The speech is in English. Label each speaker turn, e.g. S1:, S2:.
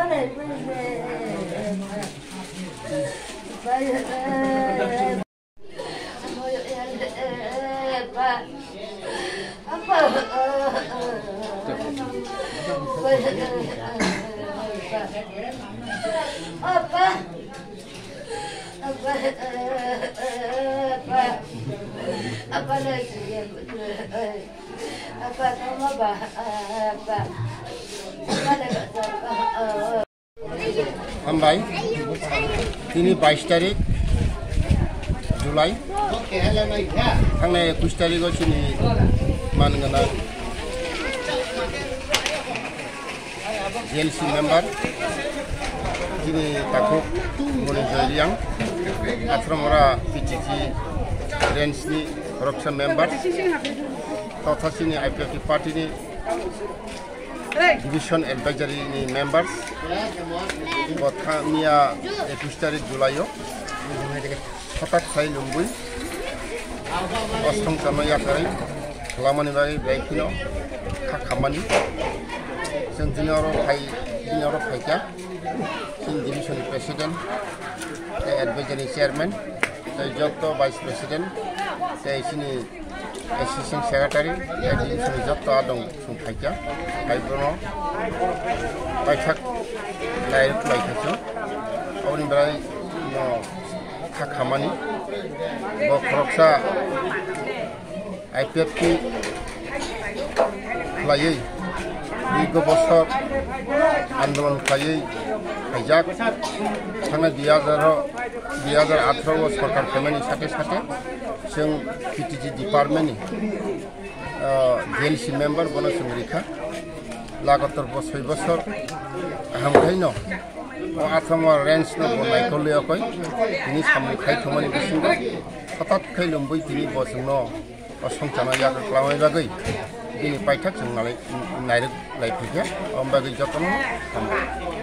S1: Hambai, ini 22 tarik Julai. Hangne 21 tarik sini manengana GLC member. Ini takut mulai yang Atharo Mura PTG range ni Khoraksa member. Chokha sini Ipft party ni division advisory ni members. Hamya Ipft tarik Julai yo. Kotak saya Ungui. Osong sama ya kari. Langma ni bagi baikino. Kamani. Sendiri orang kaya. Sini division president. Advisory chairman. Saya Jotto vice president. Saya sini assistant secretary. Saya division Jotto Adong sung kaya. Kaya Bruno. Baikak. Lain baikaknya. Awalnya berarti no kamani. Bawa Khoraksa Ipft layai. Tiga bosor andolan layai. Hajak. Karena dia ada Atharo सरकार family sate जों PTG department ni GLC member bonus mereka लगातार बसर Hamchai no Atharo range no bonai kolya koi ini samukhay thomani bisingo satat khai lumbui tini bosung no osong chana ya klamai bagai ini paitak jeng nalai nairuk lai phikya ombagi jotong